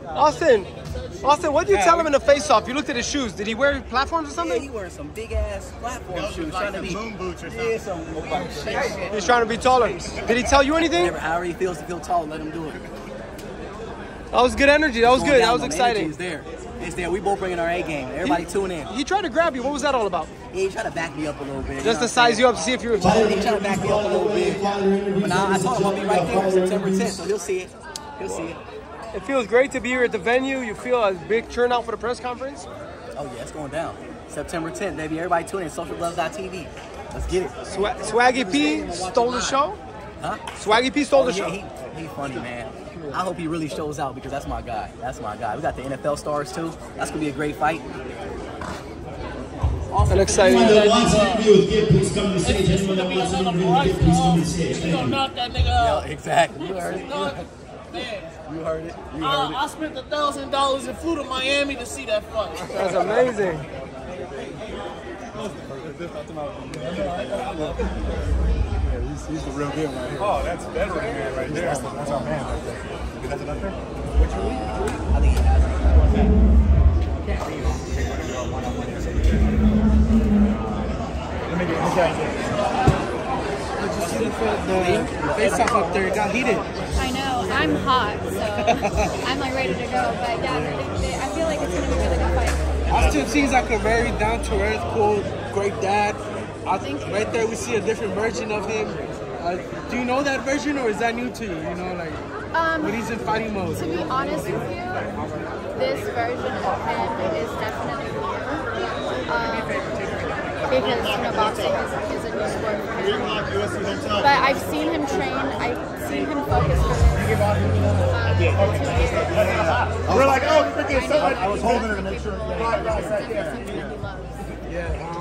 Austin, what did you tell him in the face-off? You looked at his shoes. Did he wear platforms or something? Yeah, he wearing some big-ass platform shoes. Like the moon boots or something. Yeah, some He's trying to be taller. Did he tell you anything? However he feels to feel tall, let him do it. That was good energy. That was good. That was exciting. It's there. It's there. We both bringing our A game. Everybody tune in. He tried to grab you. What was that all about? Yeah, he tried to back me up a little bit. Just to size you up to see if you were... He tried to back me up a little bit. But now I told him I'll be right there on September 10th, so he'll see it. He'll see it. It feels great to be here at the venue. You feel a big turnout for the press conference? Oh, yeah, it's going down. September 10th, baby. Everybody tune in. SocialGloves.tv. Let's get it. Swaggy P stole the show? Huh? Swaggy P stole the show? He's funny, man. I hope he really shows out because that's my guy. That's my guy. We got the NFL stars, too. That's going to be a great fight. An exciting. Anyone that wants an interview with Gib, please come to the stage. Anyone that wants an interview with Gib, please come to the stage. You gonna knock that nigga out. Yeah, exactly. You heard it. Man. You heard it. I spent $1,000 and flew to Miami to see that fight. That's amazing. He's the real deal right here. Oh, that's veteran man right there. That's our man right there. That's it up there? Which one? I think he has it. Let me get The face-off up there got heated. I know. I'm hot, so I'm like ready to go. But yeah, I feel like it's gonna be a really good fight. Austin seems like a very down-to-earth, cool, great dad. Right there, we see a different version of him. Do you know that version, or is that new to you? You know, like when he's in fighting mode. To be honest with you, this version of him is definitely new. Because boxing is a new sport for him. But I've seen him train. I've seen him focus for this. We're like, oh, freaking somebody. I was holding her to make sure. It's something that he loves. Yeah.